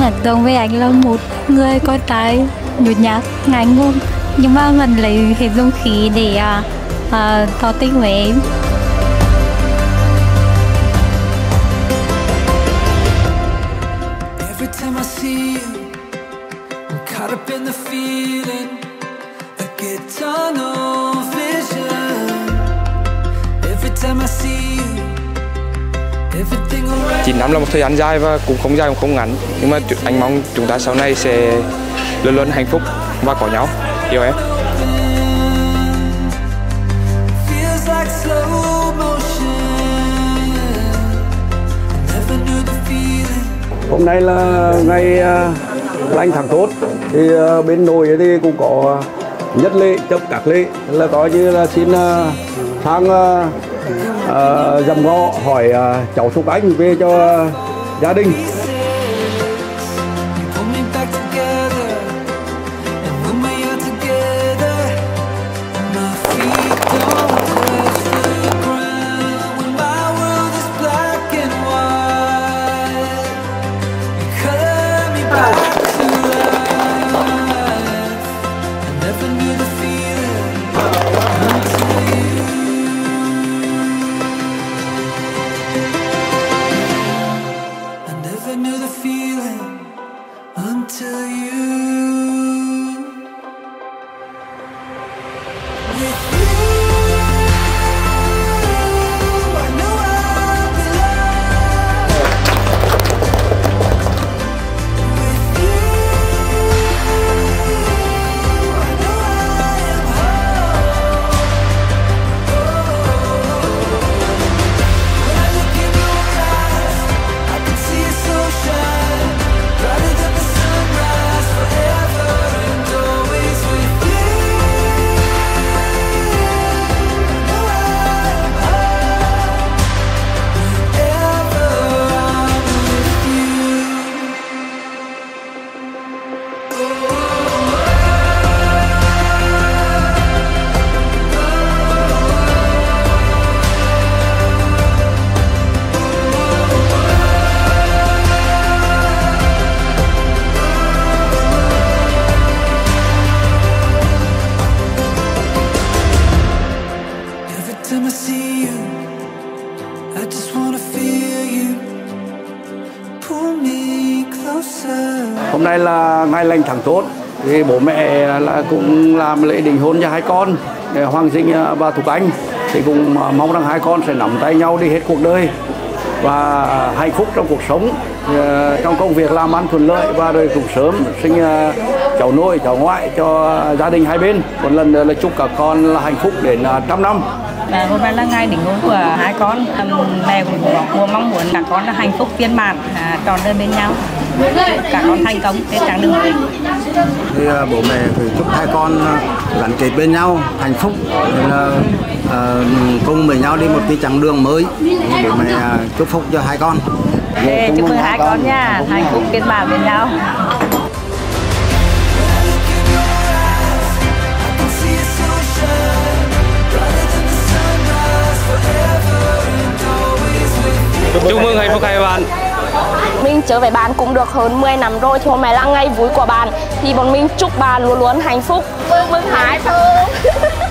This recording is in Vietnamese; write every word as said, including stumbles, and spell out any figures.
ấn tượng với anh là một người con trai nhút nhát, ngại ngùng nhưng mà vẫn lấy hết dũng khí để uh, uh, tỏ tình với em. chín năm là một thời gian dài và cũng không dài cũng không ngắn, nhưng mà anh mong chúng ta sau này sẽ luôn luôn hạnh phúc và có nhau. Yêu em. Hôm nay là ngày lành tháng tốt, thì bên nội thì cũng có nhất lễ chấp các lễ, là coi như là xin sang uh, dầm ngõ hỏi uh, cháu Thục Anh về cho uh, gia đình. Hôm nay là ngày lành tháng tốt, thì bố mẹ là cũng làm lễ đình hôn cho hai con Hoàng Dinh và Thục Anh, thì cũng mong rằng hai con sẽ nắm tay nhau đi hết cuộc đời và hạnh phúc trong cuộc sống, trong công việc làm ăn thuận lợi, và rồi cũng sớm sinh cháu nội cháu ngoại cho gia đình hai bên. Một lần nữa là chúc các con là hạnh phúc đến trăm năm. À, hôm nay là ngày đính hôn của hai con, mẹ cũng mong muốn các con là hạnh phúc viên mãn, à, trọn đời bên nhau, các con thành công trên chặng đường mới. Thì bố mẹ phải chúc hai con gắn kết bên nhau, hạnh phúc, là uh, cùng với nhau đi một cái chặng đường mới. Bố mẹ chúc phúc cho hai con. Để chúc mừng hai con nha, hạnh phúc viên mãn bên nhau. Chúc mừng hạnh phúc hai bạn. Mình chơi với bạn cũng được hơn mười năm rồi, thì hôm nay là ngày vui của bạn, thì bọn mình chúc bạn luôn luôn hạnh phúc. Chúc mừng hai Phương.